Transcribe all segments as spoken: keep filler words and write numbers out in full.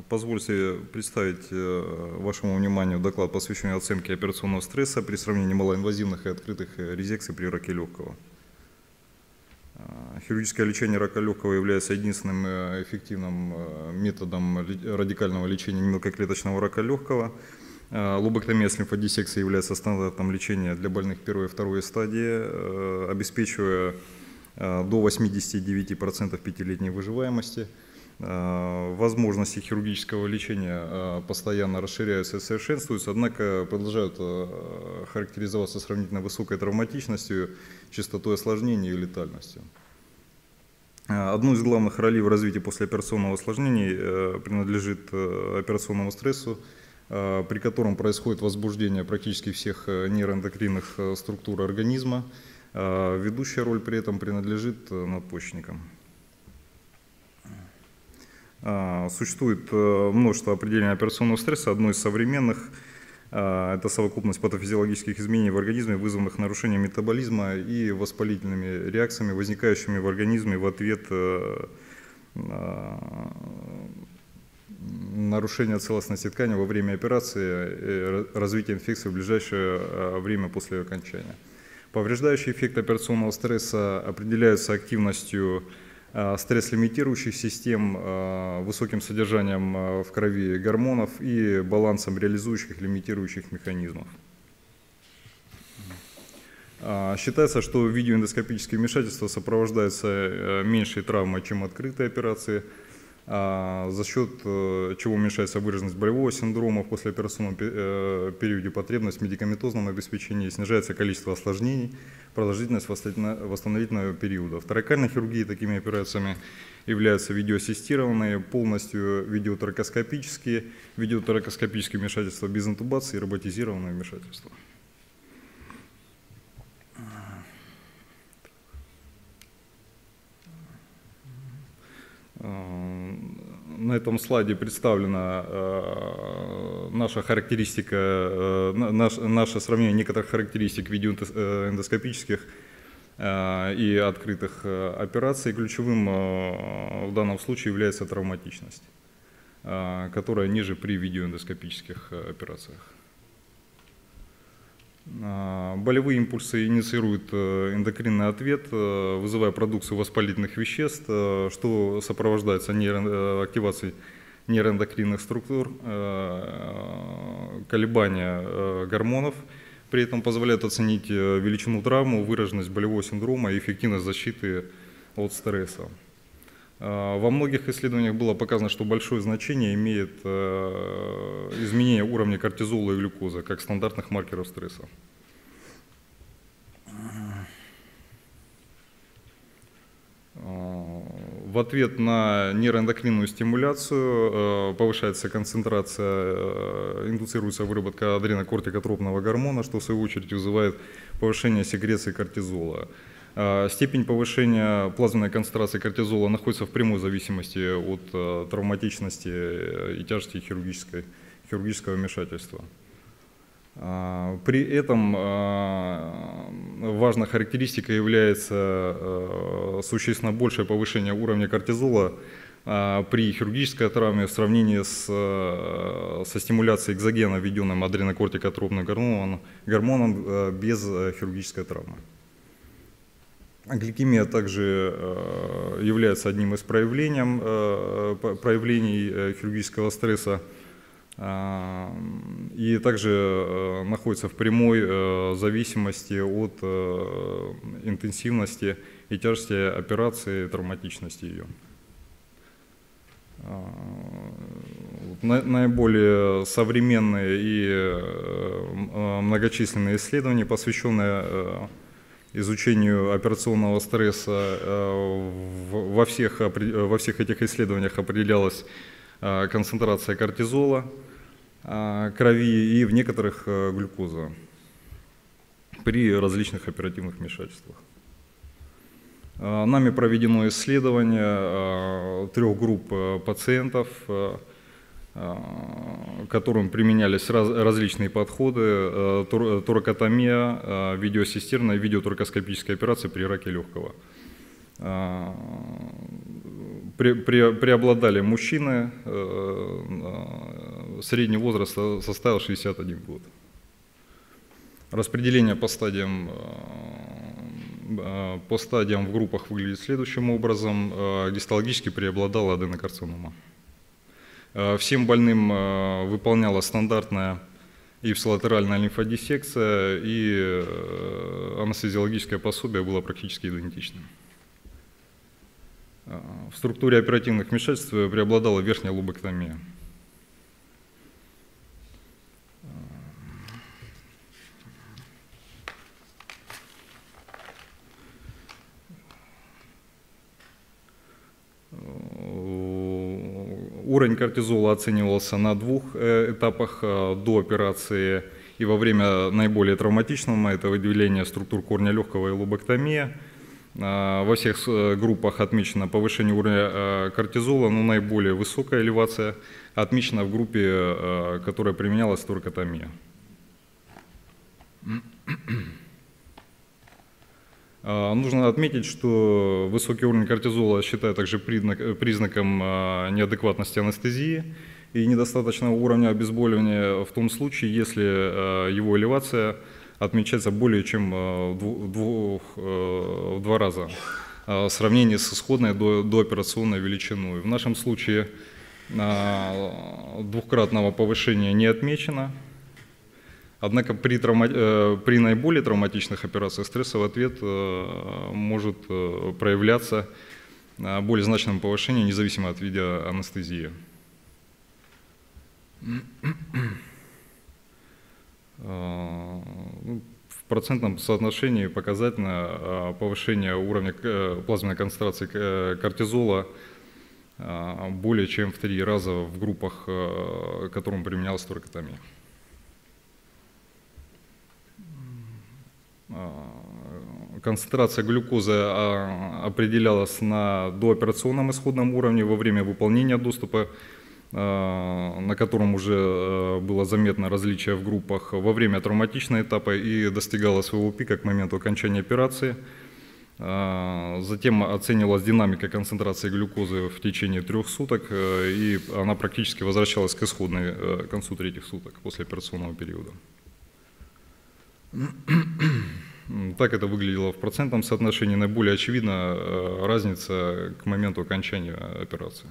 Позвольте представить вашему вниманию доклад, посвященный оценке операционного стресса при сравнении малоинвазивных и открытых резекций при раке легкого. Хирургическое лечение рака легкого является единственным эффективным методом радикального лечения мелкоклеточного рака легкого. Лобэктомия с лимфодиссекцией является стандартом лечения для больных первой и второй стадии, обеспечивая до восьмидесяти девяти процентов пятилетней выживаемости. Возможности хирургического лечения постоянно расширяются и совершенствуются, однако продолжают характеризоваться сравнительно высокой травматичностью, частотой осложнений и летальностью. Одну из главных ролей в развитии послеоперационного осложнения принадлежит операционному стрессу, при котором происходит возбуждение практически всех нейроэндокринных структур организма. Ведущая роль при этом принадлежит надпочечникам. Существует множество определений операционного стресса. Одно из современных – это совокупность патофизиологических изменений в организме, вызванных нарушением метаболизма и воспалительными реакциями, возникающими в организме в ответ на нарушение целостности ткани во время операции и развитие инфекции в ближайшее время после окончания. Повреждающий эффект операционного стресса определяется активностью стресс-лимитирующих систем, высоким содержанием в крови гормонов и балансом реализующих лимитирующих механизмов. Считается, что видеоэндоскопические вмешательства сопровождаются меньшей травмой, чем открытые операции, за счет чего уменьшается выраженность болевого синдрома в послеоперационном периоде, потребность в медикаментозном обеспечении, снижается количество осложнений, продолжительность восстановительного периода. В торакальной хирургии такими операциями являются видеоассистированные, полностью видеоторакоскопические, видеоторакоскопические вмешательства без интубации и роботизированные вмешательства. На этом слайде представлена наша характеристика, наше сравнение некоторых характеристик видеоэндоскопических и открытых операций. Ключевым в данном случае является травматичность, которая ниже при видеоэндоскопических операциях. Болевые импульсы инициируют эндокринный ответ, вызывая продукцию воспалительных веществ, что сопровождается нейро... активацией нейроэндокринных структур, колебания гормонов. При этом позволяет оценить величину травмы, выраженность болевого синдрома и эффективность защиты от стресса. Во многих исследованиях было показано, что большое значение имеет изменение уровня кортизола и глюкозы как стандартных маркеров стресса. В ответ на нейроэндокринную стимуляцию повышается концентрация, индуцируется выработка адренокортикотропного гормона, что в свою очередь вызывает повышение секреции кортизола. Степень повышения плазменной концентрации кортизола находится в прямой зависимости от травматичности и тяжести хирургического вмешательства. При этом важной характеристикой является существенно большее повышение уровня кортизола при хирургической травме в сравнении с, со стимуляцией экзогена, введенным адренокортикотропным гормоном, гормоном без хирургической травмы. Гликемия также является одним из проявлений, проявлений хирургического стресса и также находится в прямой зависимости от интенсивности и тяжести операции, травматичности ее. Наиболее современные и многочисленные исследования, посвященные изучению операционного стресса, во всех, во всех этих исследованиях определялась концентрация кортизола, крови и в некоторых глюкоза при различных оперативных вмешательствах. Нами проведено исследование трех групп пациентов, которым применялись раз, различные подходы, тур, торакотомия, видеоассистированная, видеоторакоскопическая операция при раке легкого. пре, пре, преобладали мужчины, средний возраст составил шестьдесят один год. Распределение по стадиям, по стадиям в группах выглядит следующим образом. Гистологически преобладала аденокарцинома. Всем больным выполнялась стандартная ипсилатеральная лимфодиссекция, и анестезиологическое пособие было практически идентичным. В структуре оперативных вмешательств преобладала верхняя лобэктомия. Уровень кортизола оценивался на двух этапах: до операции и во время наиболее травматичного, это выделение структур корня легкого и лобэктомия. Во всех группах отмечено повышение уровня кортизола, но наиболее высокая элевация отмечена в группе, которая применялась торакотомия. Нужно отметить, что высокий уровень кортизола считают также признаком неадекватности анестезии и недостаточного уровня обезболивания в том случае, если его элевация отмечается более чем в, двух, в два раза в сравнении с исходной до, дооперационной величиной. В нашем случае двукратного повышения не отмечено. Однако при, травма... при наиболее травматичных операциях стрессовый ответ может проявляться более значным повышением, независимо от вида анестезии. В процентном соотношении показательно повышение уровня плазменной концентрации кортизола более чем в три раза в группах, которым применялась торакотомия. Концентрация глюкозы определялась на дооперационном исходном уровне во время выполнения доступа, на котором уже было заметно различие в группах, во время травматичного этапа и достигала своего пика к моменту окончания операции. Затем оценивалась динамика концентрации глюкозы в течение трех суток, и она практически возвращалась к исходной к концу третьих суток после операционного периода. Так это выглядело в процентном соотношении. Наиболее очевидна разница к моменту окончания операции.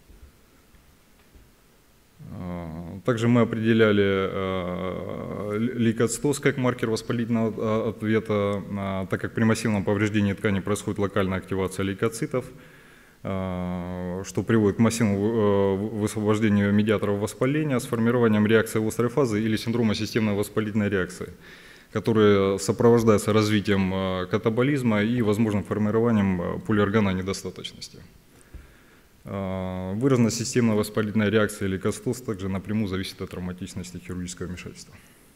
Также мы определяли лейкоцитоз как маркер воспалительного ответа, так как при массивном повреждении ткани происходит локальная активация лейкоцитов, что приводит к массивному высвобождению медиаторов воспаления с формированием реакции острой фазы или синдрома системной воспалительной реакции, которые сопровождаются развитием катаболизма и возможным формированием полиорганной недостаточности. Выраженная системная воспалительная реакция или лейкоцитоз также напрямую зависит от травматичности хирургического вмешательства.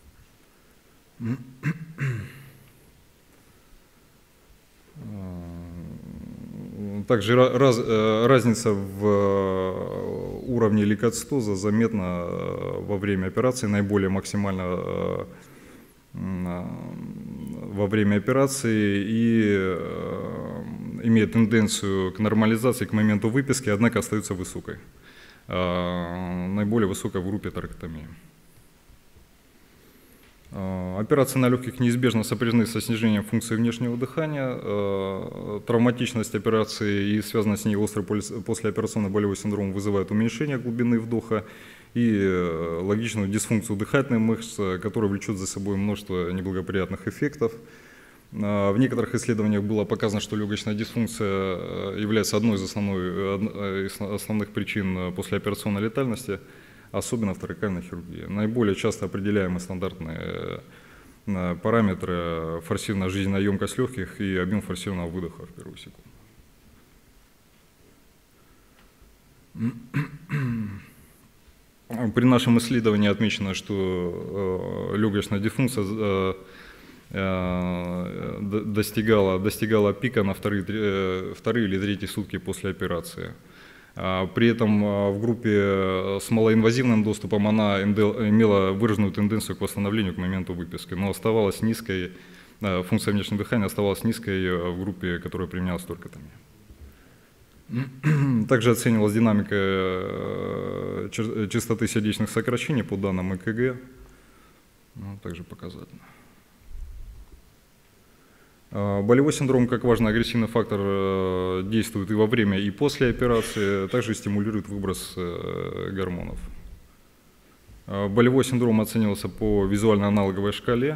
Также раз, разница в уровне лейкоцитоза заметна во время операции, наиболее максимально во время операции и имеет тенденцию к нормализации к моменту выписки, однако остается высокой. Наиболее высокой в группе торакотомии. Операции на легких неизбежно сопряжены со снижением функции внешнего дыхания. Травматичность операции и связанная с ней острый послеоперационный болевой синдром вызывает уменьшение глубины вдоха и логичную дисфункцию дыхательных мышц, которая влечет за собой множество неблагоприятных эффектов. В некоторых исследованиях было показано, что легочная дисфункция является одной из, основной, из основных причин послеоперационной летальности, особенно в торакальной хирургии. Наиболее часто определяемые стандартные параметры — форсированная жизненная емкость легких и объем форсированного выдоха в первую секунду. При нашем исследовании отмечено, что легочная дисфункция достигала, достигала пика на вторые, вторые или третьи сутки после операции. При этом в группе с малоинвазивным доступом она имела выраженную тенденцию к восстановлению к моменту выписки, но оставалась низкой, функция внешнего дыхания оставалась низкой в группе, которая применялась торакотомия. Также оценивалась динамика частоты сердечных сокращений по данным ЭКГ. Ну, также показательно. Болевой синдром, как важный агрессивный фактор, действует и во время, и после операции, также стимулирует выброс гормонов. Болевой синдром оценивался по визуально-аналоговой шкале.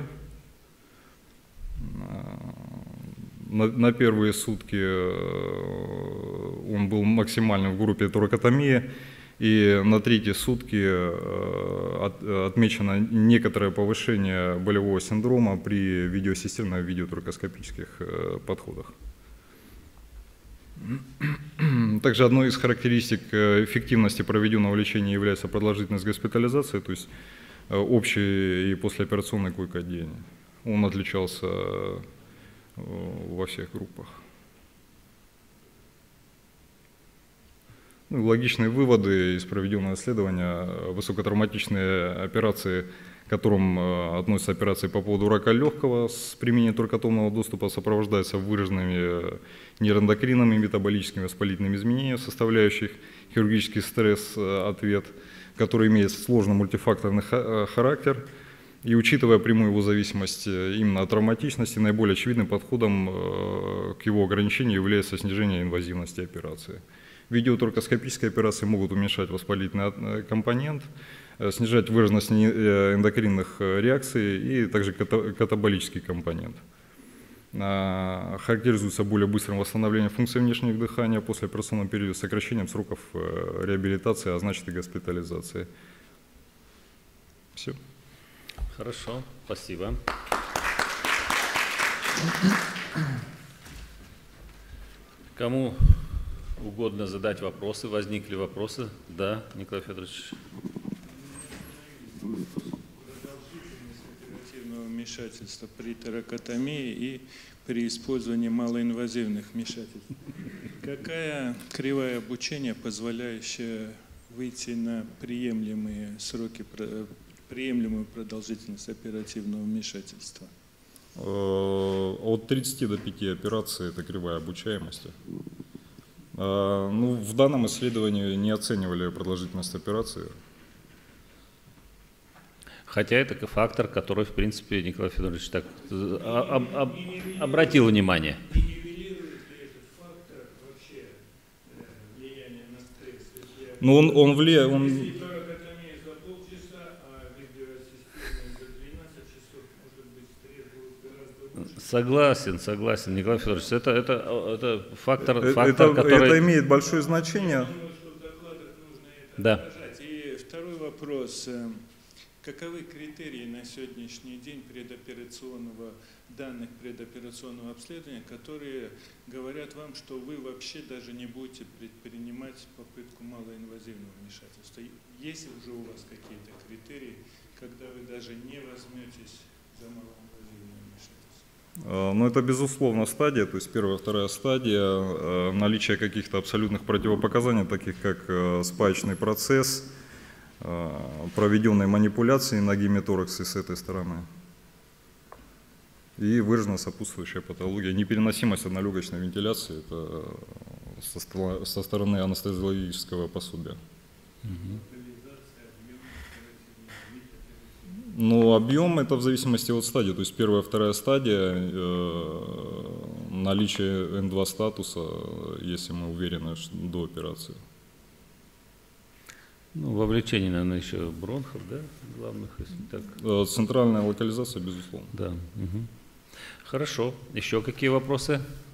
На, на первые сутки он был максимальным в группе торакотомии, и на третьи сутки от, отмечено некоторое повышение болевого синдрома при видеосистемно-видеоторакоскопических подходах. Также одной из характеристик эффективности проведенного лечения является продолжительность госпитализации, то есть общее и послеоперационное койкоотделение. Он отличался во всех группах. Ну, логичные выводы из проведенного исследования: высокотравматичные операции, к которым относятся операции по поводу рака легкого с применением торакотомного доступа, сопровождаются выраженными нейроэндокринными, метаболическими, воспалительными изменениями, составляющих хирургический стресс-ответ, который имеет сложный мультифакторный характер. И учитывая прямую его зависимость именно от травматичности, наиболее очевидным подходом к его ограничению является снижение инвазивности операции. Видеоторакоскопические операции могут уменьшать воспалительный компонент, снижать выраженность эндокринных реакций и также катаболический компонент. Характеризуется более быстрым восстановлением функций внешнего дыхания после операционного периода, сокращением сроков реабилитации, а значит и госпитализации. Все. Хорошо, спасибо. Кому угодно задать вопросы? Возникли вопросы? Да, Николай Федорович. Продолжительность оперативного вмешательства при торакотомии и при использовании малоинвазивных вмешательств. Какая кривая обучения, позволяющая выйти на приемлемые сроки, приемлемую продолжительность оперативного вмешательства? От тридцати до пяти операций это кривая обучаемости. Ну, в данном исследовании не оценивали продолжительность операции. Хотя это фактор, который, в принципе, Николай Федорович так об, об, обратил внимание. И нивелирует ли этот фактор вообще влияние на стресс? Ну, он, он влияет... Он... Если торакотомия за полчаса, а видеосистема за двенадцать часов, может быть, стресс будет гораздо больше. Согласен, согласен, Николай Федорович. Это, это, это фактор, это, фактор это, который... это имеет большое значение. Я думаю, что в докладах нужно это Да. отражать. И второй вопрос. Каковы критерии на сегодняшний день предоперационного, данных предоперационного обследования, которые говорят вам, что вы вообще даже не будете предпринимать попытку малоинвазивного вмешательства? Есть ли уже у вас какие-то критерии, когда вы даже не возьметесь за малоинвазивное вмешательство? Ну, это безусловно стадия, то есть первая, вторая стадия, наличие каких-то абсолютных противопоказаний, таких как спаечный процесс, проведенные манипуляции на гемитораксе с этой стороны и выраженная сопутствующая патология. Непереносимость однолегочной вентиляции — это со, со стороны анестезиологического пособия. Угу. Ну, объем — это в зависимости от стадии, то есть первая, вторая стадия, э, наличие эн два статуса, если мы уверены, что до операции. Ну, вовлечение, наверное, еще бронхов, да, главных, если так. Центральная локализация, безусловно. Да. Угу. Хорошо. Еще какие вопросы?